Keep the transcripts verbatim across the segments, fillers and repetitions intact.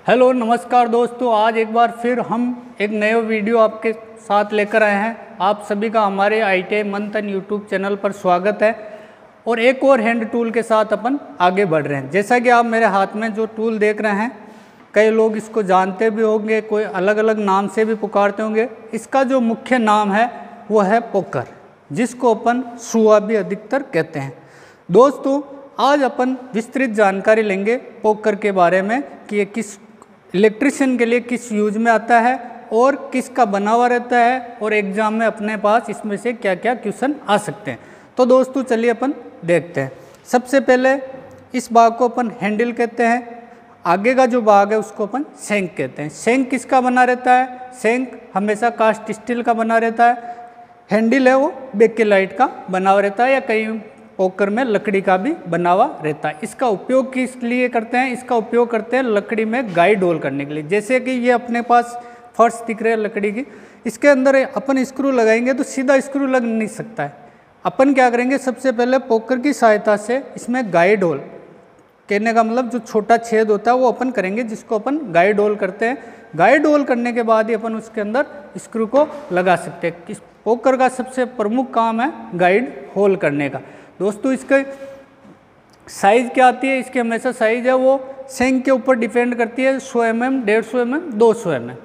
Hello नमस्कार दोस्तों, आज एक बार फिर हम एक नए वीडियो आपके साथ लेकर आए हैं। आप सभी का हमारे आई टी आई मंथन यूट्यूब चैनल पर स्वागत है। और एक और हैंड टूल के साथ अपन आगे बढ़ रहे हैं। जैसा कि आप मेरे हाथ में जो टूल देख रहे हैं, कई लोग इसको जानते भी होंगे, कोई अलग अलग नाम से भी पुकारते होंगे। इसका जो मुख्य नाम है वो है पोकर, जिसको अपन सुआ भी अधिकतर कहते हैं। दोस्तों, आज अपन विस्तृत जानकारी लेंगे पोकर के बारे में कि ये किस इलेक्ट्रिशियन के लिए किस यूज में आता है और किसका बना हुआ रहता है, और एग्जाम में अपने पास इसमें से क्या क्या क्वेश्चन आ सकते हैं। तो दोस्तों चलिए अपन देखते हैं। सबसे पहले इस भाग को अपन हैंडल कहते हैं। आगे का जो भाग है उसको अपन शैंक कहते हैं। शैंक किसका बना रहता है? शैंक हमेशा कास्ट स्टील का बना रहता है। हैंडल है वो बेकेलाइट का बना हुआ रहता है, या कई पोकर में लकड़ी का भी बना हुआ रहता है। इसका उपयोग किस लिए करते हैं? इसका उपयोग करते हैं लकड़ी में गाइड होल करने के लिए। जैसे कि ये अपने पास फर्श दिख रहे हैं लकड़ी की, इसके अंदर अपन स्क्रू लगाएंगे तो सीधा स्क्रू लग नहीं सकता है। अपन क्या करेंगे, सबसे पहले पोकर की सहायता से इसमें गाइड होल, कहने का मतलब जो छोटा छेद होता है वो अपन करेंगे, जिसको अपन गाइड होल करते हैं। गाइड होल करने के बाद ही अपन उसके अंदर स्क्रू को लगा सकते हैं। इस पोकर का सबसे प्रमुख काम है गाइड होल करने का। दोस्तों, इसका साइज़ क्या आती है? इसकी हमेशा साइज़ है वो शैंक के ऊपर डिपेंड करती है। सौ एम एम, डेढ़ सौ एम एम, दो सौ एम एम।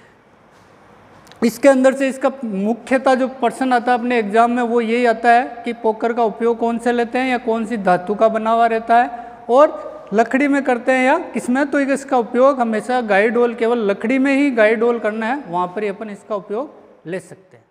इसके अंदर से इसका मुख्यतः जो प्रश्न आता है अपने एग्जाम में वो यही आता है कि पोकर का उपयोग कौन से लेते हैं, या कौन सी धातु का बना हुआ रहता है, और लकड़ी में करते हैं या किसमें। तो इसका उपयोग हमेशा गाइड होल केवल लकड़ी में ही गाइड होल करना है, वहाँ पर ही अपन इसका उपयोग ले सकते हैं।